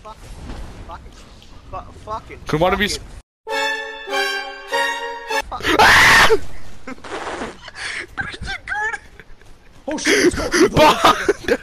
Fucking. Can one of you? Oh shit, let's go! Behind!